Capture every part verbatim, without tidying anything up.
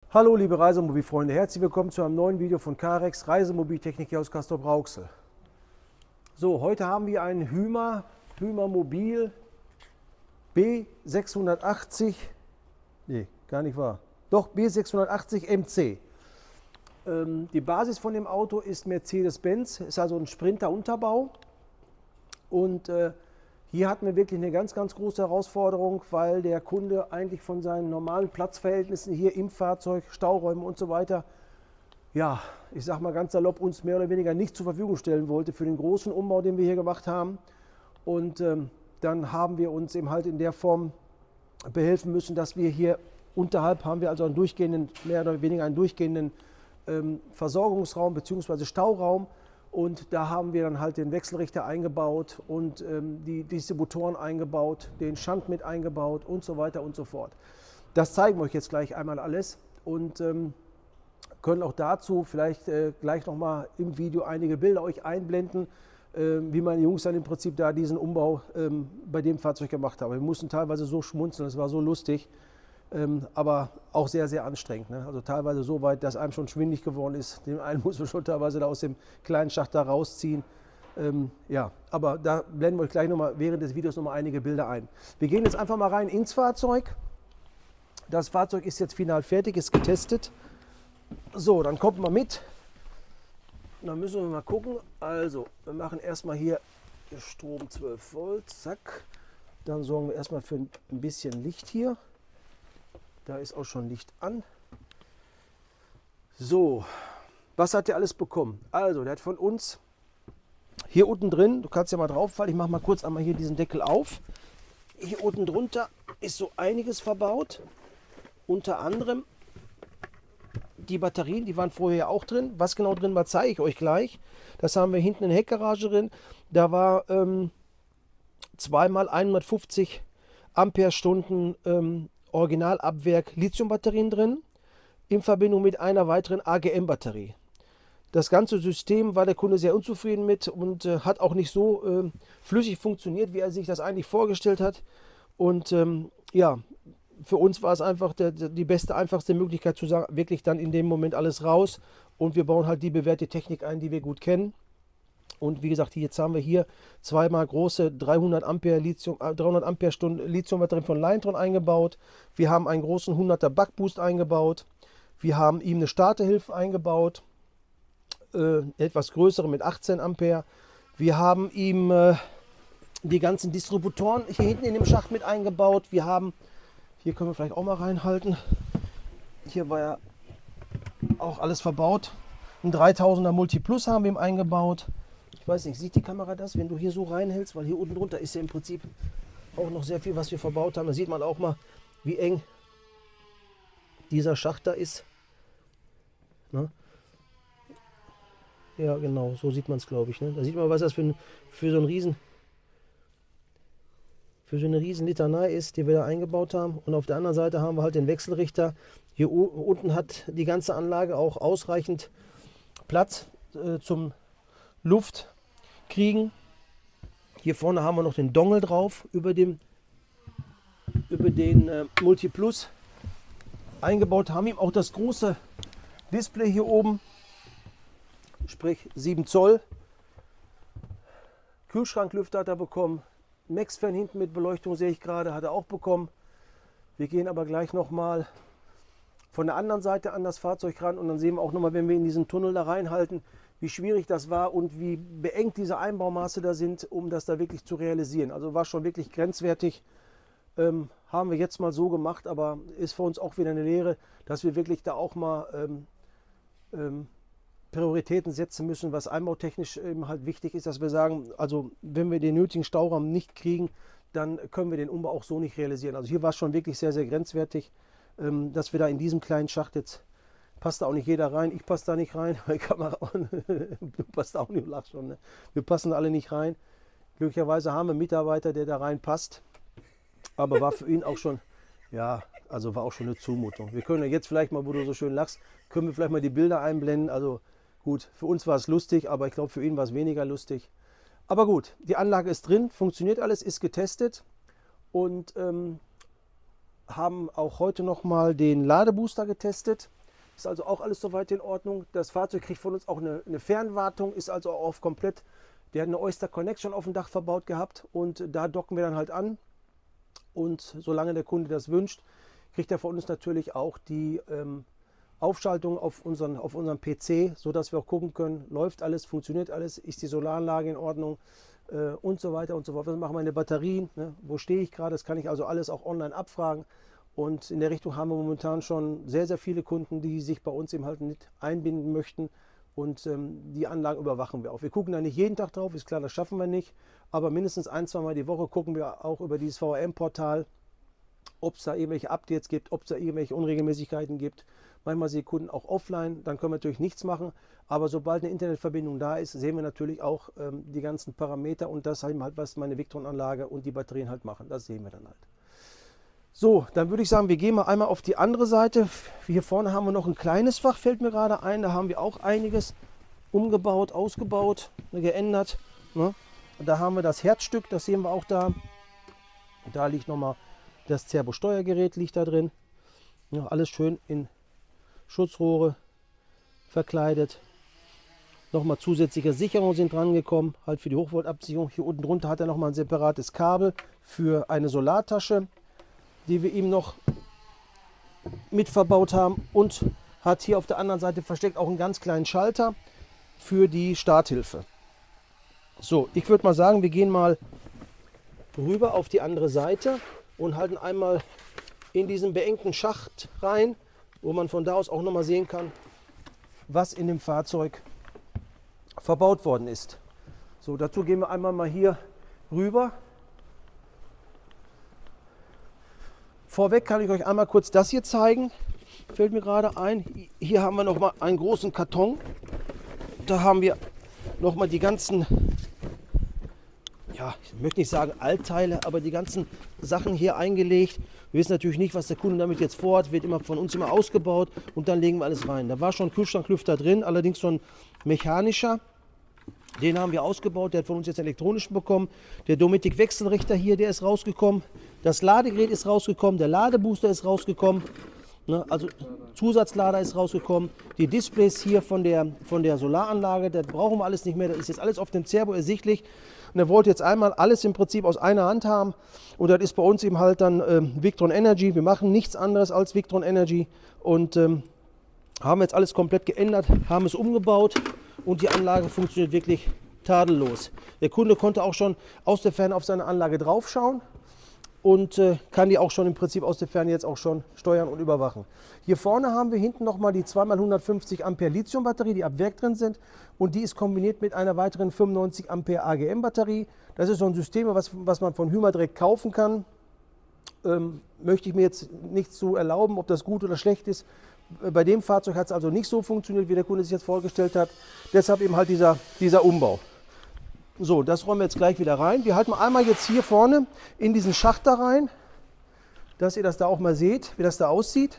Hallo liebe Reisemobilfreunde, herzlich willkommen zu einem neuen Video von Carex Reisemobiltechnik hier aus Castrop-Rauxel. So, heute haben wir einen Hymer, Hymer Mobil B sechshundertachtzig, nee, gar nicht wahr, doch B sechshundertachtzig M C. Ähm, die Basis von dem Auto ist Mercedes-Benz, ist also ein Sprinter-Unterbau und äh, hier hatten wir wirklich eine ganz, ganz große Herausforderung, weil der Kunde eigentlich von seinen normalen Platzverhältnissen hier im Fahrzeug, Stauräume und so weiter, ja, ich sag mal ganz salopp, uns mehr oder weniger nicht zur Verfügung stellen wollte für den großen Umbau, den wir hier gemacht haben. Und ähm, dann haben wir uns eben halt in der Form behelfen müssen, dass wir hier unterhalb haben wir also einen durchgehenden, mehr oder weniger einen durchgehenden ähm, Versorgungsraum bzw. Stauraum. Und da haben wir dann halt den Wechselrichter eingebaut und ähm, die Distributoren eingebaut, den Shunt mit eingebaut und so weiter und so fort. Das zeigen wir euch jetzt gleich einmal alles und ähm, können auch dazu vielleicht äh, gleich nochmal im Video einige Bilder euch einblenden, äh, wie meine Jungs dann im Prinzip da diesen Umbau ähm, bei dem Fahrzeug gemacht haben. Wir mussten teilweise so schmunzeln, es war so lustig. Ähm, aber auch sehr, sehr anstrengend. Ne? Also teilweise so weit, dass einem schon schwindig geworden ist. Den einen muss man schon teilweise da aus dem kleinen Schacht da rausziehen. Ähm, ja, aber da blenden wir euch gleich nochmal während des Videos nochmal einige Bilder ein. Wir gehen jetzt einfach mal rein ins Fahrzeug. Das Fahrzeug ist jetzt final fertig, ist getestet. So, dann kommt mal mit. Dann müssen wir mal gucken. Also, wir machen erstmal hier Strom zwölf Volt. Zack. Dann sorgen wir erstmal für ein bisschen Licht hier. Da ist auch schon Licht an. So, was hat der alles bekommen? Also, der hat von uns hier unten drin, du kannst ja mal drauf fallen, ich mache mal kurz einmal hier diesen Deckel auf. Hier unten drunter ist so einiges verbaut. Unter anderem die Batterien, die waren vorher auch drin. Was genau drin war, zeige ich euch gleich. Das haben wir hinten in der Heckgarage drin. Da war ähm, zweimal hundertfünfzig Ampere-Stunden ähm, Originalabwerk Lithiumbatterien drin, in Verbindung mit einer weiteren A G M-Batterie. Das ganze System war der Kunde sehr unzufrieden mit und äh, hat auch nicht so äh, flüssig funktioniert, wie er sich das eigentlich vorgestellt hat. Und ähm, ja, für uns war es einfach der, der, die beste, einfachste Möglichkeit zu sagen, wirklich dann in dem Moment alles raus und wir bauen halt die bewährte Technik ein, die wir gut kennen. Und wie gesagt, jetzt haben wir hier zweimal große dreihundert Ampere Lithium, dreihundert Ampere Stunden Lithiumbatterien von Liontron eingebaut. Wir haben einen großen hunderter Buckboost eingebaut. Wir haben ihm eine Starterhilfe eingebaut, äh, etwas größere mit achtzehn Ampere. Wir haben ihm äh, die ganzen Distributoren hier hinten in dem Schacht mit eingebaut. Wir haben, hier können wir vielleicht auch mal reinhalten, hier war ja auch alles verbaut. Ein dreitausender Multiplus haben wir ihm eingebaut. Ich weiß nicht, sieht die Kamera das, wenn du hier so reinhältst, weil hier unten drunter ist ja im Prinzip auch noch sehr viel, was wir verbaut haben. Da sieht man auch mal, wie eng dieser Schacht da ist. Ne? Ja, genau, so sieht man es, glaube ich. Ne? Da sieht man, was das für, ein, für so ein riesen, für so eine riesen Litanei ist, die wir da eingebaut haben. Und auf der anderen Seite haben wir halt den Wechselrichter. Hier unten hat die ganze Anlage auch ausreichend Platz äh, zum Luft kriegen. Hier vorne haben wir noch den Dongle drauf, über dem über den äh, Multiplus eingebaut. Haben ihm auch das große Display hier oben, sprich sieben Zoll. Kühlschranklüfter hat er bekommen. Max-Fan hinten mit Beleuchtung sehe ich gerade, hat er auch bekommen. Wir gehen aber gleich noch mal von der anderen Seite an das Fahrzeug ran und dann sehen wir auch noch mal, wenn wir in diesen Tunnel da reinhalten, wie schwierig das war und wie beengt diese Einbaumaße da sind, um das da wirklich zu realisieren. Also war schon wirklich grenzwertig. Ähm, haben wir jetzt mal so gemacht, aber ist für uns auch wieder eine Lehre, dass wir wirklich da auch mal ähm, ähm, Prioritäten setzen müssen, was einbautechnisch eben halt wichtig ist, dass wir sagen, also wenn wir den nötigen Stauraum nicht kriegen, dann können wir den Umbau auch so nicht realisieren. Also hier war es schon wirklich sehr, sehr grenzwertig, ähm, dass wir da in diesem kleinen Schacht jetzt, passt da auch nicht jeder rein, ich passe da nicht rein, die Kamera, du passt auch nicht, du lachst schon, ne? Wir passen alle nicht rein. Glücklicherweise haben wir einen Mitarbeiter, der da reinpasst, aber war für ihn auch schon, ja, also war auch schon eine Zumutung. Wir können ja jetzt vielleicht mal, wo du so schön lachst, können wir vielleicht mal die Bilder einblenden, also gut, für uns war es lustig, aber ich glaube für ihn war es weniger lustig. Aber gut, die Anlage ist drin, funktioniert alles, ist getestet und ähm, haben auch heute noch mal den Ladebooster getestet. Ist also auch alles soweit in Ordnung. Das Fahrzeug kriegt von uns auch eine, eine Fernwartung, ist also auch auf komplett. Der hat eine Oyster Connect schon auf dem Dach verbaut gehabt und da docken wir dann halt an. Und solange der Kunde das wünscht, kriegt er von uns natürlich auch die ähm, Aufschaltung auf unseren, auf unseren P C, sodass wir auch gucken können, läuft alles, funktioniert alles, ist die Solaranlage in Ordnung äh, und so weiter und so fort. Was machen meine Batterien, ne? Wo stehe ich gerade? Das kann ich also alles auch online abfragen. Und in der Richtung haben wir momentan schon sehr, sehr viele Kunden, die sich bei uns eben halt nicht einbinden möchten. Und ähm, die Anlagen überwachen wir auch. Wir gucken da nicht jeden Tag drauf, ist klar, das schaffen wir nicht. Aber mindestens ein, zwei Mal die Woche gucken wir auch über dieses V R M-Portal, ob es da irgendwelche Updates gibt, ob es da irgendwelche Unregelmäßigkeiten gibt. Manchmal sind die Kunden auch offline, dann können wir natürlich nichts machen. Aber sobald eine Internetverbindung da ist, sehen wir natürlich auch ähm, die ganzen Parameter und das halt, was meine Victron-Anlage und die Batterien halt machen. Das sehen wir dann halt. So, dann würde ich sagen, wir gehen mal einmal auf die andere Seite. Hier vorne haben wir noch ein kleines Fach, fällt mir gerade ein. Da haben wir auch einiges umgebaut, ausgebaut, geändert. Ne? Da haben wir das Herzstück, das sehen wir auch da. Da liegt nochmal das Zerbo-Steuergerät, liegt da drin. Ja, alles schön in Schutzrohre verkleidet. Nochmal zusätzliche Sicherungen sind dran gekommen, halt für die Hochvoltabsicherung. Hier unten drunter hat er nochmal ein separates Kabel für eine Solartasche, die wir ihm noch mit verbaut haben, und hat hier auf der anderen Seite versteckt auch einen ganz kleinen Schalter für die Starthilfe. So, ich würde mal sagen, wir gehen mal rüber auf die andere Seite und halten einmal in diesen beengten Schacht rein, wo man von da aus auch noch mal sehen kann, was in dem Fahrzeug verbaut worden ist. So, dazu gehen wir einmal mal hier rüber. Vorweg kann ich euch einmal kurz das hier zeigen. Fällt mir gerade ein. Hier haben wir noch mal einen großen Karton. Da haben wir noch mal die ganzen, ja, ich möchte nicht sagen Altteile, aber die ganzen Sachen hier eingelegt. Wir wissen natürlich nicht, was der Kunde damit jetzt vorhat. Wird immer von uns immer ausgebaut und dann legen wir alles rein. Da war schon ein Kühlschranklüfter drin, allerdings schon mechanischer. Den haben wir ausgebaut, der hat von uns jetzt einen elektronischen bekommen. Der Dometic-Wechselrichter hier, der ist rausgekommen. Das Ladegerät ist rausgekommen, der Ladebooster ist rausgekommen. Ne, also Zusatzlader ist rausgekommen. Die Displays hier von der, von der Solaranlage, das brauchen wir alles nicht mehr. Das ist jetzt alles auf dem Zerbo ersichtlich. Und er wollte jetzt einmal alles im Prinzip aus einer Hand haben. Und das ist bei uns eben halt dann ähm, Victron Energy. Wir machen nichts anderes als Victron Energy. Und ähm, haben jetzt alles komplett geändert, haben es umgebaut. Und die Anlage funktioniert wirklich tadellos. Der Kunde konnte auch schon aus der Ferne auf seine Anlage drauf schauen und äh, kann die auch schon im Prinzip aus der Ferne jetzt auch schon steuern und überwachen. Hier vorne haben wir hinten nochmal die zwei mal hundertfünfzig Ampere Lithium-Batterie, die ab Werk drin sind, und die ist kombiniert mit einer weiteren fünfundneunzig Ampere A G M-Batterie. Das ist so ein System, was, was man von Hyma direkt kaufen kann. Ähm, möchte ich mir jetzt nicht zu erlauben, ob das gut oder schlecht ist. Bei dem Fahrzeug hat es also nicht so funktioniert, wie der Kunde sich jetzt vorgestellt hat. Deshalb eben halt dieser, dieser Umbau. So, das räumen wir jetzt gleich wieder rein. Wir halten einmal jetzt hier vorne in diesen Schacht da rein, dass ihr das da auch mal seht, wie das da aussieht.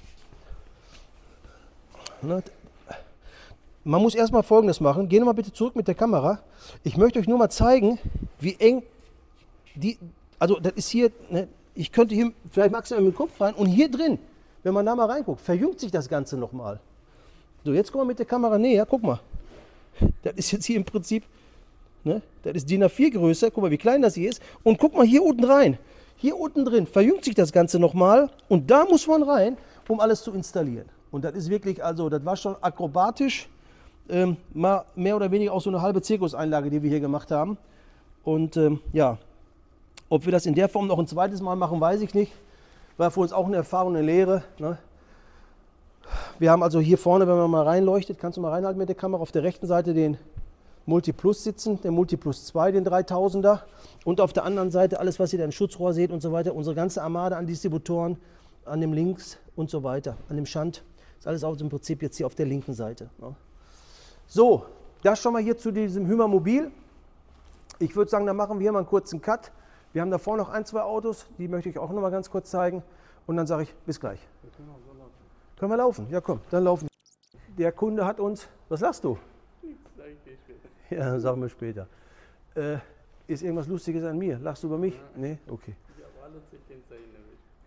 Man muss erstmal Folgendes machen. Gehen wir mal bitte zurück mit der Kamera. Ich möchte euch nur mal zeigen, wie eng die, also das ist hier, ne, ich könnte hier vielleicht maximal mit dem Kopf rein, und hier drin, wenn man da mal reinguckt, verjüngt sich das Ganze nochmal. So, jetzt kommen wir mit der Kamera näher, guck mal. Das ist jetzt hier im Prinzip, ne, das ist D I N A vier Größe, guck mal, wie klein das hier ist. Und guck mal hier unten rein. Hier unten drin verjüngt sich das Ganze nochmal, und da muss man rein, um alles zu installieren. Und das ist wirklich, also das war schon akrobatisch, ähm, mal mehr oder weniger auch so eine halbe Zirkuseinlage, die wir hier gemacht haben. Und ähm, ja, ob wir das in der Form noch ein zweites Mal machen, weiß ich nicht. War für uns auch eine Erfahrung, eine Lehre. Ne? Wir haben also hier vorne, wenn man mal reinleuchtet, kannst du mal reinhalten mit der Kamera, auf der rechten Seite den Multiplus sitzen, den Multiplus zwei, den dreitausender. Und auf der anderen Seite alles, was ihr da im Schutzrohr seht und so weiter. Unsere ganze Armade an Distributoren, an dem Links und so weiter, an dem Schand. Ist alles auch im Prinzip jetzt hier auf der linken Seite. Ne? So, das schon mal hier zu diesem Hyma Mobil. Ich würde sagen, da machen wir hier mal einen kurzen Cut. Wir haben da vorne noch ein, zwei Autos, die möchte ich auch noch mal ganz kurz zeigen. Und dann sage ich, bis gleich. Wir können, auch so laufen. Können wir laufen? Ja, komm, dann laufen wir. Der Kunde hat uns, was lachst du? Sag ich dir später. Ja, sagen wir später. Äh, ist irgendwas Lustiges an mir? Lachst du über mich? Ja. Nee? Okay. Ich habe alles erwischt.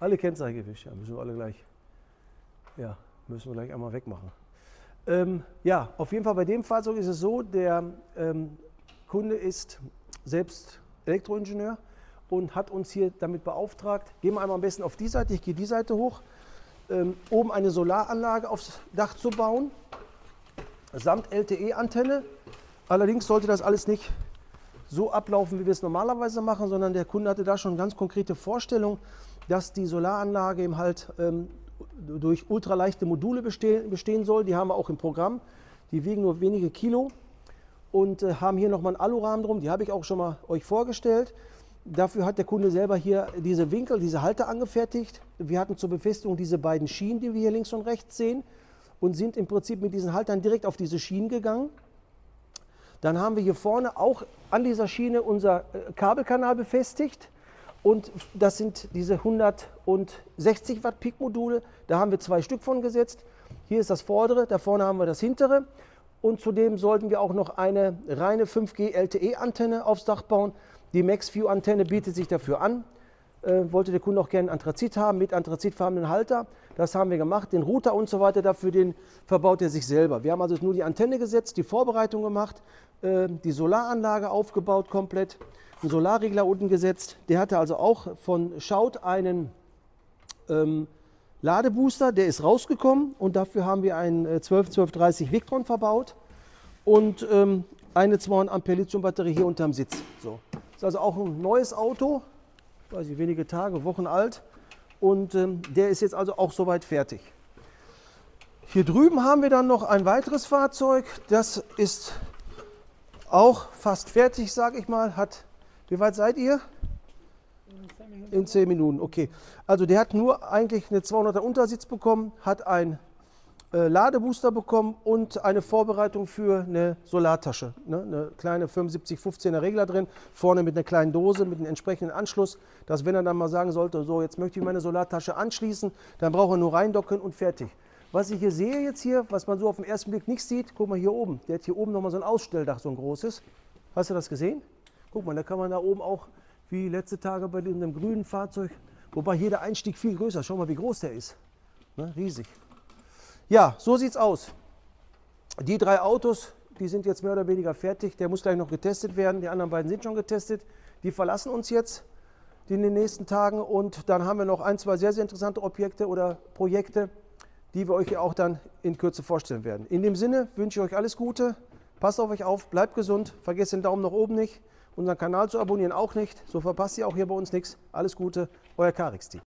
Alle Kennzeichen gewischt, ja, müssen wir alle gleich, ja, müssen wir gleich einmal wegmachen. Ähm, ja, auf jeden Fall bei dem Fahrzeug ist es so, der ähm, Kunde ist selbst Elektroingenieur und hat uns hier damit beauftragt, gehen wir einmal am besten auf die Seite, ich gehe die Seite hoch, ähm, oben eine Solaranlage aufs Dach zu bauen, samt L T E-Antenne. Allerdings sollte das alles nicht so ablaufen, wie wir es normalerweise machen, sondern der Kunde hatte da schon ganz konkrete Vorstellungen, dass die Solaranlage eben halt ähm, durch ultraleichte Module bestehen, bestehen soll. Die haben wir auch im Programm. Die wiegen nur wenige Kilo und äh, haben hier nochmal einen Alurahmen drum. Die habe ich auch schon mal euch vorgestellt. Dafür hat der Kunde selber hier diese Winkel, diese Halter angefertigt. Wir hatten zur Befestigung diese beiden Schienen, die wir hier links und rechts sehen, und sind im Prinzip mit diesen Haltern direkt auf diese Schienen gegangen. Dann haben wir hier vorne auch an dieser Schiene unser Kabelkanal befestigt. Und das sind diese hundertsechzig Watt Peak-Module. Da haben wir zwei Stück von gesetzt. Hier ist das vordere, da vorne haben wir das hintere. Und zudem sollten wir auch noch eine reine fünf G L T E-Antenne aufs Dach bauen. Die MaxView-Antenne bietet sich dafür an. Äh, wollte der Kunde auch gerne Anthrazit haben mit anthrazitfarbenen Halter. Das haben wir gemacht. Den Router und so weiter dafür, den verbaut er sich selber. Wir haben also nur die Antenne gesetzt, die Vorbereitung gemacht, äh, die Solaranlage aufgebaut komplett, einen Solarregler unten gesetzt. Der hatte also auch von Schaut einen ähm, Ladebooster, der ist rausgekommen und dafür haben wir einen äh, zwölf zwölf dreißig Victron verbaut und ähm, eine zweihundert Ampere Lithium-Batterie hier unterm Sitz. So. Ist also auch ein neues Auto, weiß ich, wenige Tage, Wochen alt, und ähm, der ist jetzt also auch soweit fertig. Hier drüben haben wir dann noch ein weiteres Fahrzeug, das ist auch fast fertig, sage ich mal. Hat, wie weit seid ihr? In zehn Minuten, okay. Also der hat nur eigentlich eine zweihunderter Untersitz bekommen, hat ein äh, Ladebooster bekommen und eine Vorbereitung für eine Solartasche. Ne? Eine kleine fünfundsiebzig fünfzehner Regler drin, vorne mit einer kleinen Dose, mit einem entsprechenden Anschluss, dass wenn er dann mal sagen sollte, so jetzt möchte ich meine Solartasche anschließen, dann braucht er nur reindocken und fertig. Was ich hier sehe jetzt hier, was man so auf den ersten Blick nicht sieht, guck mal hier oben, der hat hier oben nochmal so ein Ausstelldach, so ein großes. Hast du das gesehen? Guck mal, da kann man da oben auch, wie letzte Tage bei dem grünen Fahrzeug, wobei hier der Einstieg viel größer ist. Schau mal, wie groß der ist. Ne, riesig. Ja, so sieht es aus. Die drei Autos, die sind jetzt mehr oder weniger fertig. Der muss gleich noch getestet werden. Die anderen beiden sind schon getestet. Die verlassen uns jetzt in den nächsten Tagen. Und dann haben wir noch ein, zwei sehr, sehr interessante Objekte oder Projekte, die wir euch auch dann in Kürze vorstellen werden. In dem Sinne wünsche ich euch alles Gute. Passt auf euch auf, bleibt gesund. Vergesst den Daumen nach oben nicht. Unseren Kanal zu abonnieren auch nicht. So verpasst ihr auch hier bei uns nichts. Alles Gute, euer Karix-Team.